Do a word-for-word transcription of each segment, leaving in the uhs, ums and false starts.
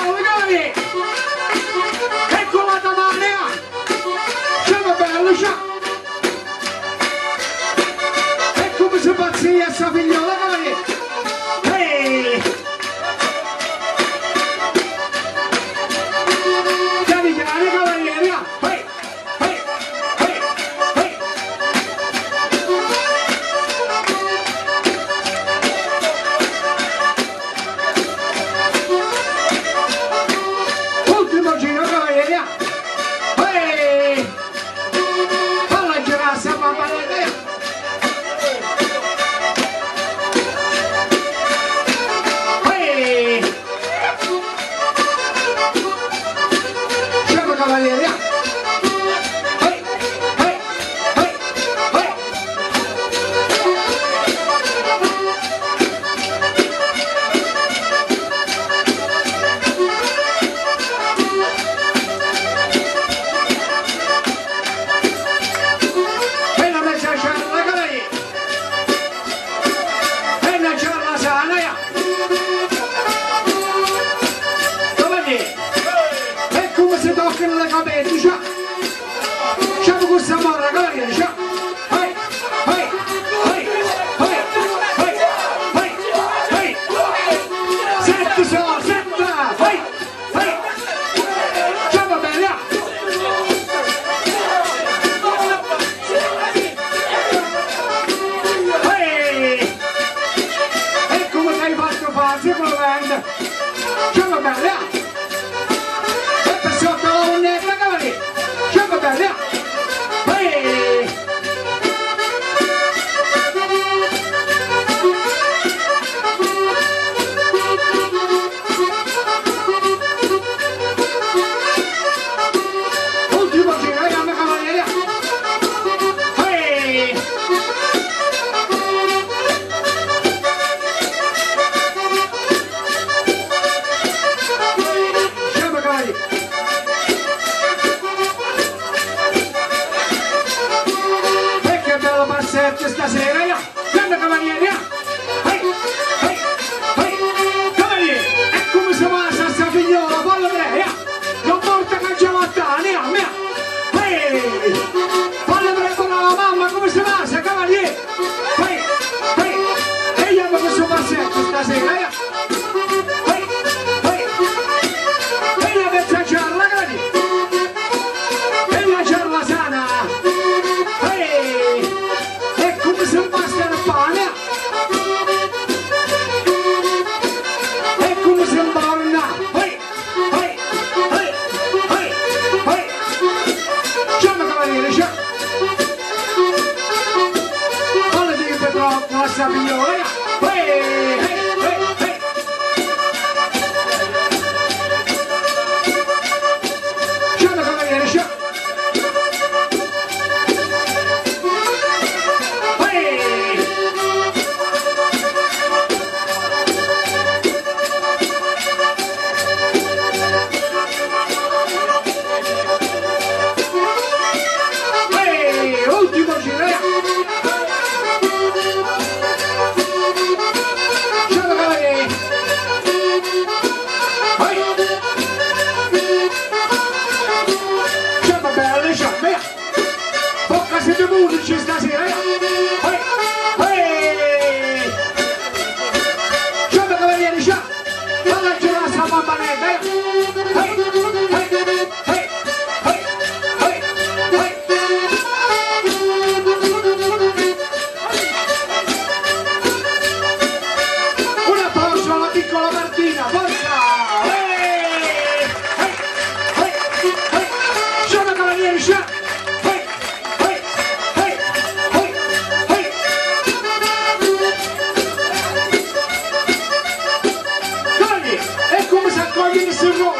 Ciao ragazzi! Ecco la Tamania! Ciao bello, ciao! E come si pazzia sta figliola, ragazzi! Ehi! Chiami chiari, cavalieri! Ehi! Ehi! Ehi! Ehi! Ultimo giro, cavalieri! Ehi! Falla girare, siamo a valere! Ehi! Siamo cavalieri! Ehi! Ehi! Ehi! Ehi! E la mezza ciarla, cavalieri! E la ciarla sana, ya! Cavalieri! E come si toccano le capelli, ciao! Ciao questa morra, cavalieri, ciao! Ehi! Ehi! Ehi! Ehi! Ehi! Ehi! Ehi! Sette sono, sette! Ehi! Ehi! Ciao, va bene, ya! Ehi! E come sei fatto farsi, probabilmente? Ciao, va bene, ya! E per sotto la lunetta, cavalieri! Ciao, va bene, ya! Ehi! Ultimo giro, vediamo, cavalieri! Ehi! Siamo cavalieri! E che bello passetto stasera, ya! Siamo cavalieri, ya! Ehi! Ehi! Ehi! Cavalieri! E come si passa sta figliola, fallo tre, ya! Non porta cangiamattani, ya! Mia! Ehi! Fallo tre con la mamma, come si passa, cavalieri! Ehi! Ehi! Vediamo questo passetto stasera, ya! Ehi! Ehi! E la mezza gialla, cavalieri! E la gialla sana! Ehi! E come si passa il pane? E come si imborna? Ehi! Ehi! Ehi! Ehi! Ehi! Ciao cavaliere, ciao! Falla di che troppo la sapigliola! Ehi! Ehi! Ehi! Ehi! Ciao cavaliere, ciao! Ehi! Ehi! Ultimo giro, ya! Ciao cavalieri! Ehi! Ciao belli, ciao, via! Bocca siete musici stasera, ya! Ehi! Ehi! Ciao cavalieri, ciao! Falla girare sta bambanetta, ya! Ehi! Ehi! Ehi! Ehi! Ehi! Ehi! Un applauso alla piccola Martina, forza! Ehi! Ehi! Ehi! Ehi! Ciao cavalieri, ciao! Ehi! Ehi! Ehi! Ehi! Ehi! Cavalieri, e come si accoglie il servo?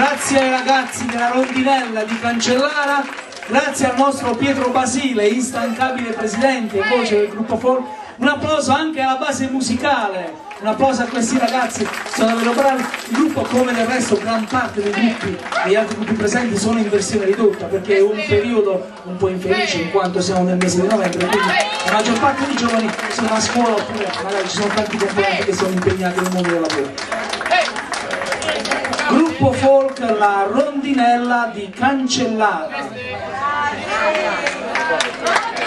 Grazie ai ragazzi della Rondinella di Cancellara, grazie al nostro Pietro Basile, instancabile presidente e voce del gruppo Folk. Un applauso anche alla base musicale, un applauso a questi ragazzi, sono davvero bravi. Il gruppo, come del resto gran parte dei gruppi, degli altri gruppi presenti, sono in versione ridotta perché è un periodo un po' infelice in quanto siamo nel mese di novembre, quindi la maggior parte dei giovani sono a scuola oppure magari ci sono tanti componenti che sono impegnati nel mondo del lavoro. Gruppo Folk, la Rondinella di Cancellara.